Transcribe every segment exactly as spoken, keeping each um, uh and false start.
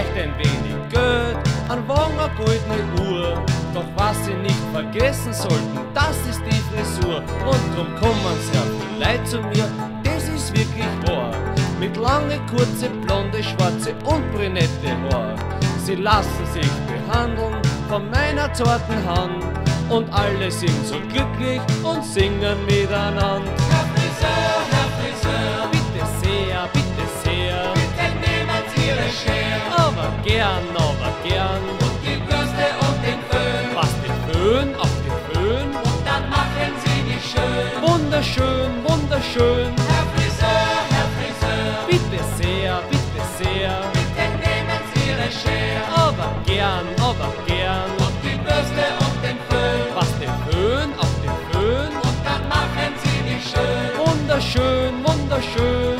vielleicht ein wenig Geld, ein Wagen, eine goldene Uhr. Doch was sie nicht vergessen sollten, das ist die Frisur. Und drum kommen sehr viele Leute zu mir, das ist wirklich wahr. Mit lange, kurze, blonde, schwarze und brünette Haar. Sie lassen sich behandeln von meiner zarten Hand. Und alle sind so glücklich und singen miteinander. Herr Friseur, Herr Friseur, Bitte sehr, bitte sehr, bitte nehmen Sie Ihre Schere aber gern, aber gern. und die Bürste und den Föhn. Was den Föhn, auf den Föhn. Und dann machen Sie die schön. Wunderschön, wunderschön. Herr Friseur, Herr Friseur, Bitte sehr, bitte sehr, bitte nehmen Sie Ihre Schere aber gern, aber gern. und die Bürste und den Föhn. Was den Föhn, auf den Föhn. Und dann machen Sie die schön. Wunderschön, wunderschön.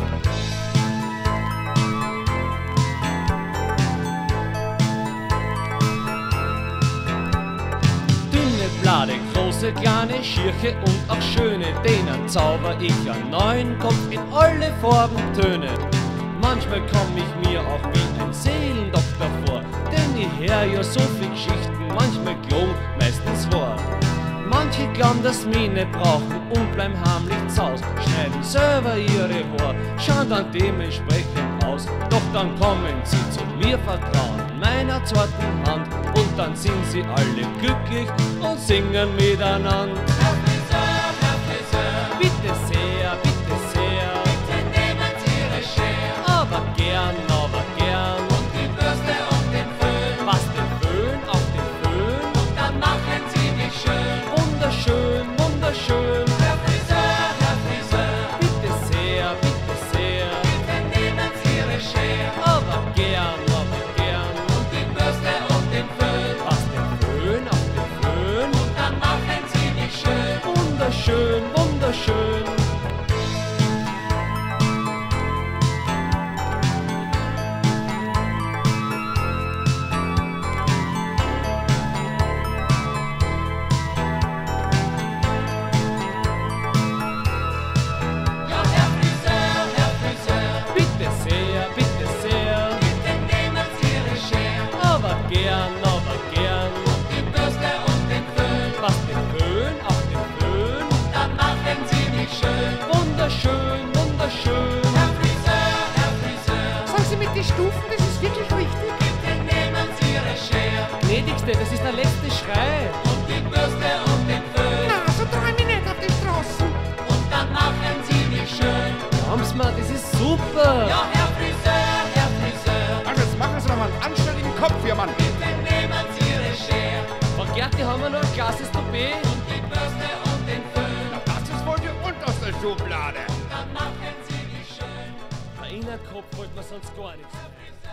Dünne Blade, große, kleine, schirche und auch schöne, denen zauber ich einen neuen Kopf in alle Farbentöne. Manchmal komm ich mir auch wie ein Seelendoktor vor, denn ich hör ja so viel Geschichten, manchmal gelogen, meistens wahr. Manche glauben, dass wir nicht brauchen und bleiben heimlich zu Haus, schneiden selber ihre Haare, schauen dann dementsprechend aus. Doch dann kommen sie zu mir, vertrauen meiner zarten Hand und dann sind sie alle glücklich und singen miteinander. Herr Friseur, Herr Friseur, Bitte sehr, bitte sehr, bitte nehmen Sie Ihre Schere aber gern, aber gern. und die Bürste und den Föhn. Was den Föhn, auf den Föhn. Und dann machen Sie die schön. Wunderschön, wunderschön. Herr Friseur, Herr Friseur, Bitte sehr, bitte sehr, bitte nehmen Sie Ihre Schere aber gern, aber gern. und die Bürste und den Föhn. Was den Föhn, auf den Föhn. Und dann machen Sie die schön. Wunderschön, wunderschön. Ja, Herr Friseur, Herr Friseur, Bitte sehr, bitte sehr, bitte nehmen Sie Ihre Schere aber gern, aber gern. und die Bürste und den Föhn. Was den Föhn, auf den Föhn. Dann machen Sie die schön. Wunderschön, wunderschön. Herr Friseur, Herr Friseur, Sagen Sie mit den Stufen, das ist wirklich wichtig. bitte nehmen Sie Ihre Schere Gnädigste, das ist der letzte Schrei. und die Bürste und den Föhn. Na, so träume ich nicht auf den Straßen. Und dann machen Sie die schön. Komm's mal, das ist super. Ja, Herr Friseur, Herr Friseur, Also jetzt machen Sie doch mal einen anständigen Kopf hier, Mann. bitte nehmen Sie Ihre Schere Frau Gerti, haben wir noch ein klassisches Toupet? und die Bürste und den Föhn. Na, das ist wohl die unterste Schublade. Dann machen Sie die schön. Ein Innerkopf wollte man sonst gar nichts. Herr Friseur,